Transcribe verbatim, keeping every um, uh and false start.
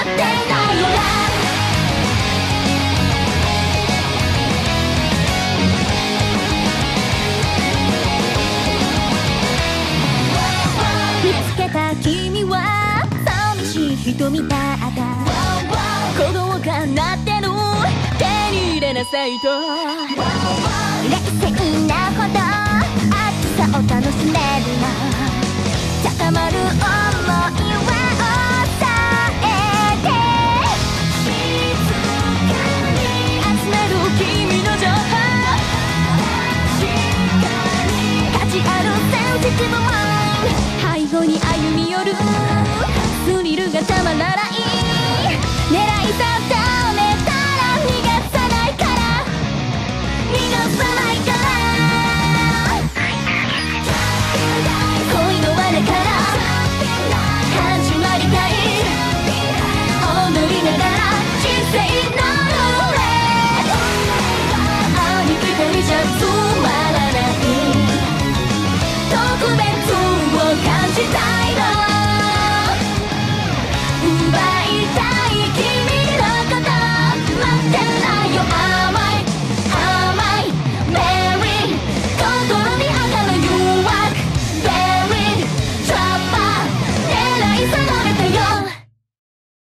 ってないよな。見つけた君は寂しい人みたいだ。鼓動が鳴ってる、手に入れなさいと。冷静なほど暑さを楽しめるな。高まる想いは抑えて、静かに集める君の情報。確かに価値あるセンシティブマインド、背後に歩み寄る